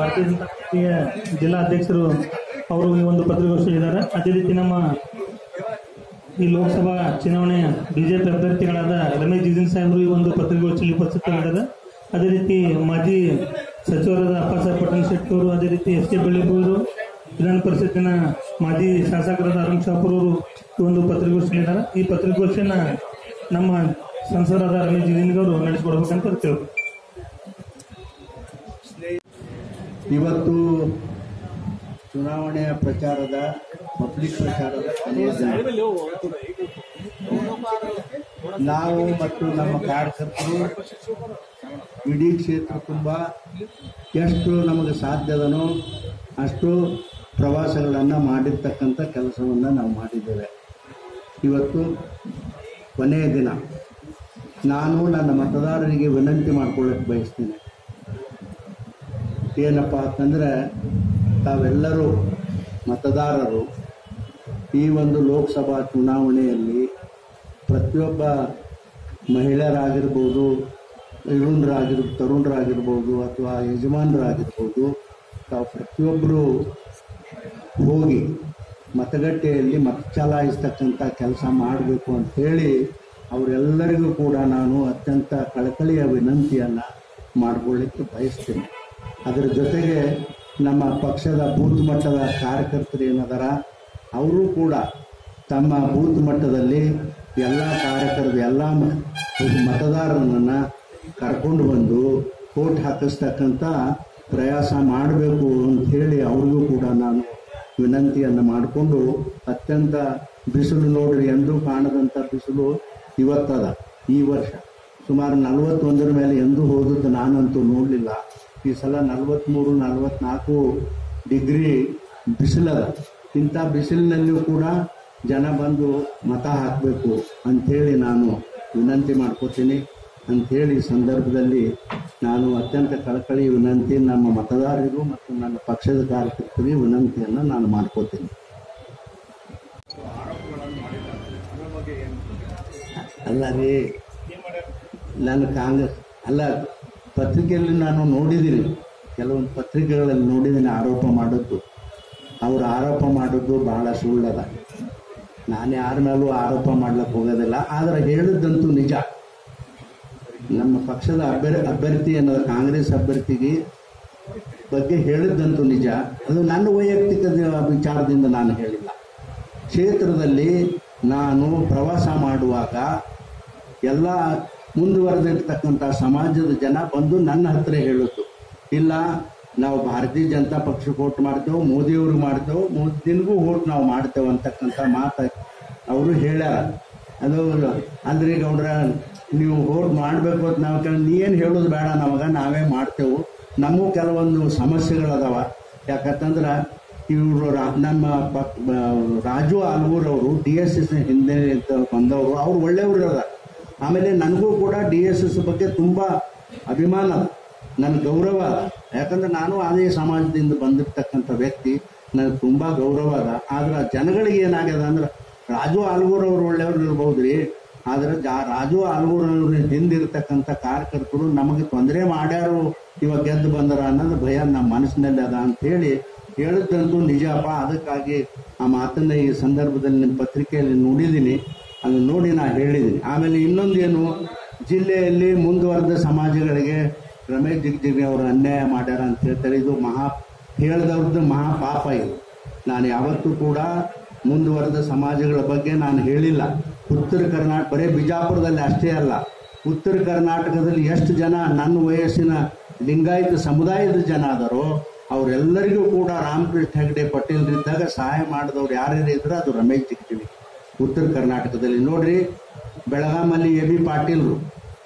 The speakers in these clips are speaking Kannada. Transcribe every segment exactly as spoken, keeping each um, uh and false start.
ಭಾರತೀಯ ಜನತಾ ಪಾರ್ಟಿಯ ಜಿಲ್ಲಾ ಅಧ್ಯಕ್ಷರು ಅವರು ಈ ಒಂದು ಪತ್ರಿಕಾಗೋಷ್ಠಿ ಇದ್ದಾರೆ. ಅದೇ ರೀತಿ ನಮ್ಮ ಈ ಲೋಕಸಭಾ ಚುನಾವಣೆಯ ಬಿಜೆಪಿ ಅಭ್ಯರ್ಥಿಗಳಾದ ರಮೇಶ್ ಜಿಗಜಿಣಗಿ ಸಾಹೇಬರು ಈ ಒಂದು ಪತ್ರಿಕಾಗೋಷ್ಠಿಯಲ್ಲಿ ಉಪಸ್ಥಿತರಿದ್ದಾರೆ. ಅದೇ ರೀತಿ ಮಾಜಿ ಸಚಿವರಾದ ಅಪ್ಪಾಸಾಹೇಬ್ ಪಟ್ಟಣ ಶೆಟ್ಟಿ ಅವರು, ಅದೇ ರೀತಿ ಎಸ್ ಕೆ ಬೆಳ್ಳಿಯವರು, ವಿಧಾನ ಪರಿಷತ್ತಿನ ಮಾಜಿ ಶಾಸಕರಾದ ಅರುಣ್ ಶಾಪುರ್ ಅವರು ಈ ಒಂದು ಪತ್ರಿಕಾಗೋಷ್ಠಿಯಲ್ಲಿದ್ದಾರೆ. ಈ ಪತ್ರಿಕಾಗೋಷ್ಠಿಯನ್ನ ನಮ್ಮ ಸಂಸದರಾದ ರಮೇಶ್ ಜಿಗಜಿಣಗಿ ಅವರು ನಡೆಸಿಕೊಡ್ಬೇಕಂತ ಕೇಳ್ಬೋದು. ಇವತ್ತು ಚುನಾವಣೆಯ ಪ್ರಚಾರದ ಪಬ್ಲಿಕ್ ಪ್ರಚಾರದ ಕೊನೆಯ ದಿನ. ನಾವು ಮತ್ತು ನಮ್ಮ ಕಾರ್ಯಕರ್ತರು ಇಡೀ ಕ್ಷೇತ್ರ ತುಂಬ ಎಷ್ಟು ನಮಗೆ ಸಾಧ್ಯದನೋ ಅಷ್ಟು ಪ್ರವಾಸಗಳನ್ನು ಮಾಡಿರ್ತಕ್ಕಂಥ ಕೆಲಸವನ್ನು ನಾವು ಮಾಡಿದ್ದೇವೆ. ಇವತ್ತು ಕೊನೆಯ ದಿನ. ನಾನು ನನ್ನ ಮತದಾರರಿಗೆ ವಿನಂತಿ ಮಾಡ್ಕೊಳ್ಳೋಕ್ಕೆ ಬಯಸ್ತೀನಿ. ಏನಪ್ಪ ಅಂತಂದರೆ, ತಾವೆಲ್ಲರೂ ಮತದಾರರು ಈ ಒಂದು ಲೋಕಸಭಾ ಚುನಾವಣೆಯಲ್ಲಿ ಪ್ರತಿಯೊಬ್ಬ ಮಹಿಳೆಯರಾಗಿರ್ಬೋದು, ಇರುಣರಾಗಿರ್ ತರುಣರಾಗಿರ್ಬೋದು ಅಥವಾ ಯಜಮಾನರಾಗಿರ್ಬೋದು, ತಾವು ಪ್ರತಿಯೊಬ್ಬರು ಹೋಗಿ ಮತಗಟ್ಟೆಯಲ್ಲಿ ಮತ ಚಲಾಯಿಸ್ತಕ್ಕಂಥ ಕೆಲಸ ಮಾಡಬೇಕು ಅಂಥೇಳಿ ಅವರೆಲ್ಲರಿಗೂ ಕೂಡ ನಾನು ಅತ್ಯಂತ ಕಳಕಳಿಯ ವಿನಂತಿಯನ್ನು ಮಾಡಿಕೊಳ್ಳಿಕ್ಕೆ ಬಯಸ್ತೀನಿ. ಅದರ ಜೊತೆಗೆ ನಮ್ಮ ಪಕ್ಷದ ಬೂತ್ ಮಟ್ಟದ ಕಾರ್ಯಕರ್ತರು ಏನದಾರ ಅವರು ಕೂಡ ತಮ್ಮ ಬೂತ್ ಮಟ್ಟದಲ್ಲಿ ಎಲ್ಲ ಕಾರ್ಯಕರ್ತರು ಎಲ್ಲ ಮತದಾರರನ್ನು ಕರ್ಕೊಂಡು ಬಂದು ವೋಟ್ ಹಾಕಿಸ್ತಕ್ಕಂಥ ಪ್ರಯಾಸ ಮಾಡಬೇಕು ಅಂಥೇಳಿ ಅವ್ರಿಗೂ ಕೂಡ ನಾನು ವಿನಂತಿಯನ್ನು ಮಾಡಿಕೊಂಡು, ಅತ್ಯಂತ ಬಿಸಿಲು ನೋಡ್ರಿ, ಎಂದೂ ಕಾಣದಂಥ ಬಿಸಿಲು ಇವತ್ತದ. ಈ ವರ್ಷ ಸುಮಾರು ನಲವತ್ತೊಂದರ ಮೇಲೆ ಎಂದೂ ಹೋದದ್ದು ನಾನಂತೂ ನೋಡಲಿಲ್ಲ. ಈ ಸಲ ನಲವತ್ತ್ಮೂರು ನಲವತ್ತ್ನಾಲ್ಕು ಡಿಗ್ರಿ ಬಿಸಿಲದ. ಇಂಥ ಬಿಸಿಲಿನಲ್ಲಿಯೂ ಕೂಡ ಜನ ಬಂದು ಮತ ಹಾಕಬೇಕು ಅಂಥೇಳಿ ನಾನು ವಿನಂತಿ ಮಾಡ್ಕೋತೀನಿ. ಅಂಥೇಳಿ ಸಂದರ್ಭದಲ್ಲಿ ನಾನು ಅತ್ಯಂತ ಕಳಕಳಿ ವಿನಂತಿ ನಮ್ಮ ಮತದಾರರಿಗೂ ಮತ್ತು ನನ್ನ ಪಕ್ಷದ ಕಾರ್ಯಕರ್ತರಿಗೆ ವಿನಂತಿಯನ್ನು ನಾನು ಮಾಡ್ಕೋತೀನಿ. ಅಲ್ಲ ರೀ, ನಾನು ಕಾಂಗ್ರೆಸ್ ಅಲ್ಲ, ಪತ್ರಿಕೆಯಲ್ಲಿ ನಾನು ನೋಡಿದ್ದೀನಿ, ಕೆಲವೊಂದು ಪತ್ರಿಕೆಗಳಲ್ಲಿ ನೋಡಿದ್ದೀನಿ ಆರೋಪ ಮಾಡೋದು. ಅವರು ಆರೋಪ ಮಾಡೋದು ಬಹಳ ಸುಳ್ಳದ. ನಾನು ಯಾರ ಮೇಲೂ ಆರೋಪ ಮಾಡ್ಲಿಕ್ಕೆ ಹೋಗೋದಿಲ್ಲ. ಆದರೆ ಹೇಳಿದ್ದಂತೂ ನಿಜ. ನಮ್ಮ ಪಕ್ಷದ ಅಭ್ಯರ್ಥಿ ಅಭ್ಯರ್ಥಿ ಅನ್ನೋದು ಕಾಂಗ್ರೆಸ್ ಅಭ್ಯರ್ಥಿಗೆ ಬಗ್ಗೆ ಹೇಳಿದ್ದಂತೂ ನಿಜ. ಅದು ನನ್ನ ವೈಯಕ್ತಿಕ ವಿಚಾರದಿಂದ ನಾನು ಹೇಳಿಲ್ಲ. ಕ್ಷೇತ್ರದಲ್ಲಿ ನಾನು ಪ್ರವಾಸ ಮಾಡುವಾಗ ಎಲ್ಲ ಮುಂದುವರೆದಿರ್ತಕ್ಕಂಥ ಸಮಾಜದ ಜನ ಬಂದು ನನ್ನ ಹತ್ತಿರ ಹೇಳಿದ್ದು, ಇಲ್ಲ ನಾವು ಭಾರತೀಯ ಜನತಾ ಪಕ್ಷಕ್ಕೆ ವೋಟ್ ಮಾಡ್ತೇವೆ, ಮೋದಿಯವ್ರಿಗೆ ಮಾಡ್ತೇವೆ, ಮೋದಿನಿಗೂ ವೋಟ್ ನಾವು ಮಾಡ್ತೇವೆ ಅಂತಕ್ಕಂಥ ಮಾತು ಅವರು ಹೇಳ್ಯಾರ. ಅದು ಅಂದ್ರೆ ಗೌಡ್ರ ನೀವು ವೋಟ್ ಮಾಡಬೇಕು ಅಂತ ನಾವು ಕೇಳಿ, ನೀ ಏನು ಹೇಳೋದು ಬೇಡ, ನಮಗೆ ನಾವೇ ಮಾಡ್ತೇವೆ. ನಮಗೂ ಕೆಲವೊಂದು ಸಮಸ್ಯೆಗಳದಾವ. ಯಾಕಂತಂದ್ರೆ ಇವರು ನಮ್ಮ ಪಕ್ ರಾಜು ಆಲ್ಗೂರ್ ಅವರು ಡಿ ಎಸ್ ಎಸ್ ಹಿಂದೆ ಬಂದವರು, ಅವ್ರು ಒಳ್ಳೆಯವರು ಅದ. ಆಮೇಲೆ ನನಗೂ ಕೂಡ ಡಿ ಎಸ್ ಎಸ್ ಬಗ್ಗೆ ತುಂಬ ಅಭಿಮಾನ, ನನ್ನ ಗೌರವ ಅದ. ಯಾಕಂದ್ರೆ ನಾನು ಅದೇ ಸಮಾಜದಿಂದ ಬಂದಿರ್ತಕ್ಕಂಥ ವ್ಯಕ್ತಿ, ನನಗೆ ತುಂಬ ಗೌರವ ಅದ. ಆದ್ರೆ ಜನಗಳಿಗೆ ಏನಾಗ್ಯದ ಅಂದ್ರೆ, ರಾಜು ಆಲ್ಗೂರ್ ಅವರು ಒಳ್ಳೆಯವ್ರು ಇರ್ಬೋದು ರೀ, ಆದರೆ ಜಾ ರಾಜು ಆಲ್ಗೂರ್ ಅವ್ರ ಹಿಂದಿರ್ತಕ್ಕಂಥ ಕಾರ್ಯಕರ್ತರು ನಮಗೆ ತೊಂದರೆ ಮಾಡ್ಯಾರು, ಇವಾಗ ಗೆದ್ದು ಬಂದರ ಅನ್ನೋದು ಭಯ ನಮ್ಮ ಮನಸ್ಸಿನಲ್ಲಿ ಅದ ಅಂಥೇಳಿ ಹೇಳಿದ್ದಂತೂ ನಿಜಪ್ಪ. ಅದಕ್ಕಾಗಿ ಆ ಮಾತನ್ನು ಈ ಸಂದರ್ಭದಲ್ಲಿ ನಿಮ್ಮ ಪತ್ರಿಕೆಯಲ್ಲಿ ನೋಡಿದ್ದೀನಿ, ಅದನ್ನು ನೋಡಿ ನಾನು ಹೇಳಿದ್ದೀನಿ. ಆಮೇಲೆ ಇನ್ನೊಂದೇನು, ಜಿಲ್ಲೆಯಲ್ಲಿ ಮುಂದುವರೆದ ಸಮಾಜಗಳಿಗೆ ರಮೇಶ್ ಜಿಗಜಿಣಗಿ ಅವರು ಅನ್ಯಾಯ ಮಾಡ್ಯಾರ ಅಂತ ಹೇಳ್ತಾರೆ. ಇದು ಮಹಾ ಹೇಳ್ದವ್ರದ್ದು ಮಹಾಪಾಪ ಇದು. ನಾನು ಯಾವತ್ತೂ ಕೂಡ ಮುಂದುವರೆದ ಸಮಾಜಗಳ ಬಗ್ಗೆ ನಾನು ಹೇಳಿಲ್ಲ. ಉತ್ತರ ಕರ್ನಾಟಕ ಬರೀ ಬಿಜಾಪುರದಲ್ಲಿ ಅಷ್ಟೇ ಅಲ್ಲ, ಉತ್ತರ ಕರ್ನಾಟಕದಲ್ಲಿ ಎಷ್ಟು ಜನ ನನ್ನ ವಯಸ್ಸಿನ ಲಿಂಗಾಯತ ಸಮುದಾಯದ ಜನ ಆದರೋ ಅವರೆಲ್ಲರಿಗೂ ಕೂಡ ರಾಮಕೃಷ್ಣ ಹೆಗಡೆ ಪಟೇಲ್ರಿದ್ದಾಗ ಸಹಾಯ ಮಾಡಿದವ್ರು ಯಾರ್ಯಾರು ಇದ್ರೆ ಅದು ರಮೇಶ್ ಜಿಗಜಿಣಗಿ. ಉತ್ತರ ಕರ್ನಾಟಕದಲ್ಲಿ ನೋಡ್ರಿ, ಬೆಳಗಾಮಲ್ಲಿ ಎ ಬಿ ಪಾಟೀಲ್ರು,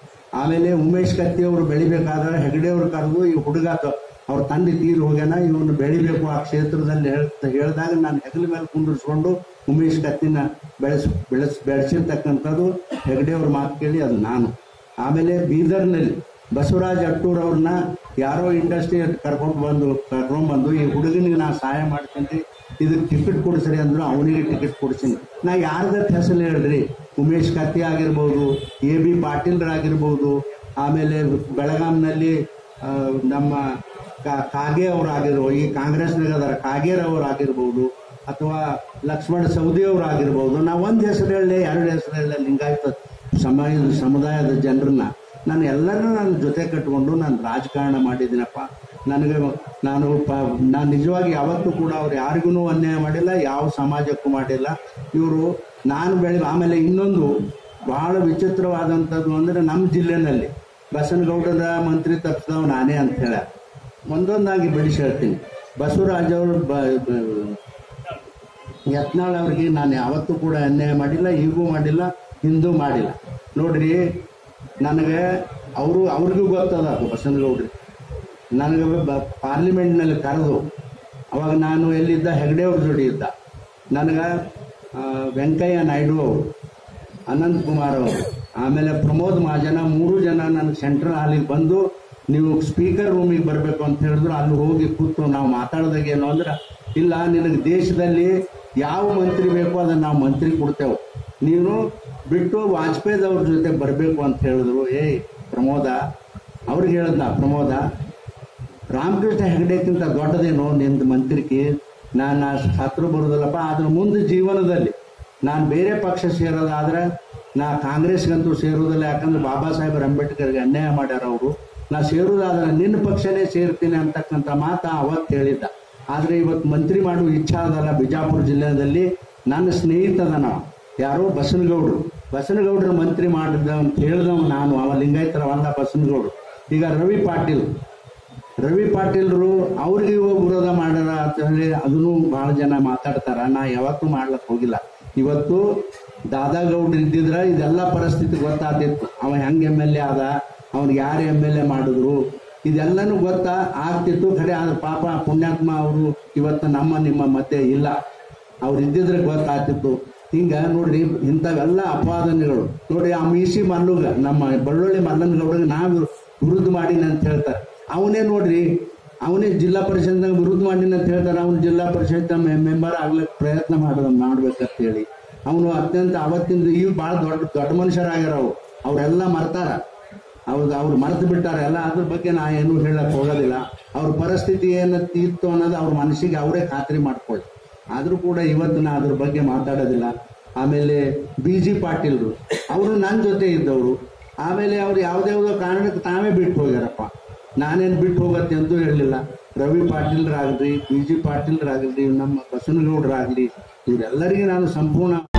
ಆಮೇಲೆ ಉಮೇಶ್ ಕತ್ತಿ ಅವರು ಬೆಳಿಬೇಕಾದ್ರೆ ಹೆಗಡೆ ಅವರು ಕರೆದು ಈ ಹುಡುಗ ಅವ್ರ ತಂದೆ ತೀರು ಹೋಗ್ಯಾನ, ಇವನು ಬೆಳಿಬೇಕು ಆ ಕ್ಷೇತ್ರದಲ್ಲಿ ಹೇಳ್ತಾ ಹೇಳಿದಾಗ ನಾನು ಹೆಗಲ ಮೇಲೆ ಕುಂಡಿಸ್ಕೊಂಡು ಉಮೇಶ್ ಕತ್ತಿನ ಬೆಳೆಸ್ ಬೆಳೆಸ್ ಬೆಳೆಸಿರ್ತಕ್ಕಂಥದ್ದು ಹೆಗಡೆ ಅವ್ರ ಮಾತು ಕೇಳಿ ಅದು ನಾನು. ಆಮೇಲೆ ಬೀದರ್ನಲ್ಲಿ ಬಸವರಾಜ್ ಅಟ್ಟೂರ್ ಅವ್ರನ್ನ ಯಾರೋ ಇಂಡಸ್ಟ್ರಿ ಕರ್ಕೊಂಡು ಬಂದು ಕರ್ಕೊಂಡು ಬಂದು ಈ ಹುಡುಗನಿಗೆ ನಾ ಸಹಾಯ ಮಾಡ್ತೀನಿ, ಇದಕ್ಕೆ ಟಿಕೆಟ್ ಕೊಡಿಸ್ರಿ ಅಂದ್ರು, ಅವನಿಗೆ ಟಿಕೆಟ್ ಕೊಡಿಸಿನಿ. ನಾ ಯಾರ್ದಕ್ಕೆ ಹೆಸರು ಹೇಳ್ರಿ, ಉಮೇಶ್ ಕತ್ತಿ ಆಗಿರ್ಬೋದು, ಎ ಬಿ ಪಾಟೀಲ್ರಾಗಿರ್ಬೋದು, ಆಮೇಲೆ ಬೆಳಗಾಂನಲ್ಲಿ ನಮ್ಮ ಕಾಗೆ ಅವ್ರು ಆಗಿರ್ಬೋದು, ಈ ಕಾಂಗ್ರೆಸ್ನಾಗ ಅದರ ಕಾಗೇರವ್ರು ಆಗಿರ್ಬೋದು, ಅಥವಾ ಲಕ್ಷ್ಮಣ ಸವದಿ ಅವ್ರು ಆಗಿರ್ಬೋದು. ನಾವು ಒಂದು ಹೆಸರು ಹೇಳಲಿ, ಎರಡು ಹೆಸರು ಹೇಳಲಿ, ಲಿಂಗಾಯತ ಸಮಾಜದ ಸಮುದಾಯದ ಜನರನ್ನ ನಾನು ಎಲ್ಲರನ್ನೂ ನಾನು ಜೊತೆ ಕಟ್ಕೊಂಡು ನಾನು ರಾಜಕಾರಣ ಮಾಡಿದ್ದೀನಪ್ಪ. ನನಗೆ ನಾನು ಪ ನಾನು ನಿಜವಾಗಿ ಯಾವತ್ತೂ ಕೂಡ ಅವ್ರು ಯಾರಿಗೂ ಅನ್ಯಾಯ ಮಾಡಿಲ್ಲ, ಯಾವ ಸಮಾಜಕ್ಕೂ ಮಾಡಿಲ್ಲ. ಇವರು ನಾನು ಬೆಳೆ ಆಮೇಲೆ ಇನ್ನೊಂದು ಬಹಳ ವಿಚಿತ್ರವಾದಂಥದ್ದು ಅಂದರೆ ನಮ್ಮ ಜಿಲ್ಲೆನಲ್ಲಿ ಬಸನಗೌಡರ ಮಂತ್ರಿ ತಪ್ಪಿದವ ನಾನೇ ಅಂತ ಹೇಳ ಒಂದೊಂದಾಗಿ ಬಿಡಿಸಿ ಹೇಳ್ತೀನಿ. ಬಸವರಾಜ್ ಅವರು ಬ ಯತ್ನಾಳ್ ಅವ್ರಿಗೆ ನಾನು ಯಾವತ್ತೂ ಕೂಡ ಅನ್ಯಾಯ ಮಾಡಿಲ್ಲ, ಈಗೂ ಮಾಡಿಲ್ಲ, ಹಿಂದೂ ಮಾಡಿಲ್ಲ. ನೋಡ್ರಿ, ನನಗೆ ಅವರು ಅವ್ರಿಗೂ ಗೊತ್ತದ ಬಸನಗೌಡ್ರಿ ನನಗೆ ಪಾರ್ಲಿಮೆಂಟ್ನಲ್ಲಿ ಕರೆದು ಅವಾಗ ನಾನು ಎಲ್ಲಿದ್ದ ಹೆಗ್ಡೆ ಅವ್ರ ಜೋಡಿ ಇದ್ದ. ನನಗೆ ವೆಂಕಯ್ಯ ನಾಯ್ಡು ಅವರು, ಅನಂತ್ ಕುಮಾರ್ ಅವರು, ಆಮೇಲೆ ಪ್ರಮೋದ್ ಮಹಾಜನ ಮೂರು ಜನ ನನಗೆ ಸೆಂಟ್ರಲ್ ಹಾಲಿಗೆ ಬಂದು ನೀವು ಸ್ಪೀಕರ್ ರೂಮಿಗೆ ಬರಬೇಕು ಅಂತ ಹೇಳಿದ್ರು. ಅಲ್ಲಿ ಹೋಗಿ ಕೂತು ನಾವು ಮಾತಾಡಿದಾಗ ಏನು ಅಂದ್ರೆ, ಇಲ್ಲ ನಿನಗೆ ದೇಶದಲ್ಲಿ ಯಾವ ಮಂತ್ರಿ ಬೇಕೋ ಅದನ್ನು ನಾವು ಮಂತ್ರಿ ಕೊಡ್ತೇವೆ, ನೀನು ಬಿಟ್ಟು ವಾಜಪೇಯಿದವ್ರ ಜೊತೆ ಬರಬೇಕು ಅಂತ ಹೇಳಿದ್ರು. ಏಯ್ ಪ್ರಮೋದ ಅವ್ರಿಗೆ ಹೇಳಿದ್ನ, ಪ್ರಮೋದ ರಾಮಕೃಷ್ಣ ಹೆಗಡೆಕ್ಕಿಂತ ದೊಡ್ಡದೇನೋ ನಿಂದು ಮಂತ್ರಿಕೆ, ನಾನು ಅಷ್ಟು ಹತ್ರ ಬರೋದಿಲ್ಲಪ್ಪ. ಆದ್ರೆ ಮುಂದೆ ಜೀವನದಲ್ಲಿ ನಾನು ಬೇರೆ ಪಕ್ಷ ಸೇರೋದಾದ್ರೆ ನಾ ಕಾಂಗ್ರೆಸ್ಗಂತೂ ಸೇರೋದಿಲ್ಲ, ಯಾಕಂದ್ರೆ ಬಾಬಾ ಸಾಹೇಬ್ ಅಂಬೇಡ್ಕರ್ಗೆ ಅನ್ಯಾಯ ಮಾಡ್ಯಾರ ಅವರು. ನಾ ಸೇರೋದಾದ್ರೆ ನಿನ್ನ ಪಕ್ಷನೇ ಸೇರ್ತೀನಿ ಅಂತಕ್ಕಂಥ ಮಾತು ಅವತ್ತು ಹೇಳಿದ್ದ. ಆದರೆ ಇವತ್ತು ಮಂತ್ರಿ ಮಾಡುವ ಇಚ್ಛಾ ಅದಲ್ಲ. ಬಿಜಾಪುರ ಜಿಲ್ಲೆಯಲ್ಲಿ ನನ್ನ ಸ್ನೇಹಿತದ ನಾವು ಯಾರೋ ಬಸನಗೌಡರು, ಬಸನಗೌಡರು ಮಂತ್ರಿ ಮಾಡಿದ ಅಂತ ಹೇಳಿದವ ನಾನು. ಅವ ಲಿಂಗಾಯತರವಲ್ಲ ಬಸನಗೌಡರು. ಈಗ ರವಿ ಪಾಟೀಲ್ ರವಿ ಪಾಟೀಲ್ರು ಅವ್ರಿಗೆ ಇವಾಗ ವಿರೋಧ ಮಾಡ್ಯಾರ ಅಂತ ಹೇಳಿ ಅದನ್ನು ಭಾಳ ಜನ ಮಾತಾಡ್ತಾರ. ನಾ ಯಾವತ್ತೂ ಮಾಡ್ಲಕ್ಕೆ ಹೋಗಿಲ್ಲ. ಇವತ್ತು ದಾದಾಗೌಡ್ರು ಇದ್ದಿದ್ರೆ ಇದೆಲ್ಲ ಪರಿಸ್ಥಿತಿ ಗೊತ್ತಾಗ್ತಿತ್ತು. ಅವ ಹೆಂಗೆ ಎಮ್ ಎಲ್ ಎ ಆದ, ಅವ್ನಿಗೆ ಯಾರು ಎಮ್ ಎಲ್ ಎ ಮಾಡಿದ್ರು, ಇದೆಲ್ಲನೂ ಗೊತ್ತಾ ಆಗ್ತಿತ್ತು. ಖರೆ ಆದ್ರೆ ಪಾಪ ಪುಣ್ಯಾತ್ಮ ಅವರು ಇವತ್ತು ನಮ್ಮ ನಿಮ್ಮ ಮಧ್ಯೆ ಇಲ್ಲ. ಅವ್ರು ಇದ್ದಿದ್ರೆ ಗೊತ್ತಾಗ್ತಿತ್ತು. ಹಿಂಗ ನೋಡ್ರಿ, ಇಂಥವೆಲ್ಲ ಅಪವಾದನೆಗಳು ನೋಡ್ರಿ. ಆ ಮೀಸಿ ಮಲ್ಲುಗ ನಮ್ಮ ಬಳ್ಳೊಳ್ಳಿ ಮಲ್ಲನಗೌಡಗೆ ನಾವು ವಿರುದ್ಧ ಮಾಡೀನಿ ಅಂತ ಹೇಳ್ತಾರೆ. ಅವನೇ ನೋಡ್ರಿ, ಅವನೇ ಜಿಲ್ಲಾ ಪರಿಷತ್ನಾಗ ವಿರುದ್ಧ ಮಾಡೀನಿ ಅಂತ ಹೇಳ್ತಾರೆ. ಅವನು ಜಿಲ್ಲಾ ಪರಿಷತ್ ಮೆಂಬರ್ ಆಗ್ಲಿಕ್ಕೆ ಪ್ರಯತ್ನ ಮಾಡೋದು ಮಾಡ್ಬೇಕಂತ ಹೇಳಿ ಅವನು ಅತ್ಯಂತ ಅವತ್ತಿಂದ ಈಗ ಭಾಳ ದೊಡ್ಡ ದೊಡ್ಡ ಮನುಷ್ಯರಾಗ್ಯಾರ. ಅವ್ರು ಅವರೆಲ್ಲ ಮರ್ತಾರ, ಅವ್ರು ಅವ್ರು ಮರೆತು ಬಿಟ್ಟಾರ ಎಲ್ಲ. ಅದ್ರ ಬಗ್ಗೆ ನಾ ಏನೂ ಹೇಳಕ್ ಹೋಗೋದಿಲ್ಲ. ಅವ್ರ ಪರಿಸ್ಥಿತಿ ಏನತ್ತು ಇತ್ತು ಅನ್ನೋದು ಅವ್ರ ಮನಸ್ಸಿಗೆ ಅವರೇ ಖಾತ್ರಿ ಮಾಡ್ಕೊಳ್ಳಿ. ಆದರೂ ಕೂಡ ಇವತ್ತು ನಾ ಅದ್ರ ಬಗ್ಗೆ ಮಾತಾಡೋದಿಲ್ಲ. ಆಮೇಲೆ ಬಿ ಜಿ ಪಾಟೀಲ್ರು ಅವರು ನನ್ನ ಜೊತೆ ಇದ್ದವರು. ಆಮೇಲೆ ಅವ್ರು ಯಾವುದ್ಯಾವುದೋ ಕಾರಣಕ್ಕೆ ತಾವೇ ಬಿಟ್ಟು ಹೋಗ್ಯಾರಪ್ಪ. ನಾನೇನು ಬಿಟ್ಟು ಹೋಗತ್ತೆ ಅಂತೂ ಹೇಳಲಿಲ್ಲ. ರವಿ ಪಾಟೀಲ್ರಾಗಲಿ, ಬಿ ಜಿ ಪಾಟೀಲ್ರಾಗಲಿ, ನಮ್ಮ ಬಸನಗೌಡರಾಗಲಿ, ಇವರೆಲ್ಲರಿಗೆ ನಾನು ಸಂಪೂರ್ಣ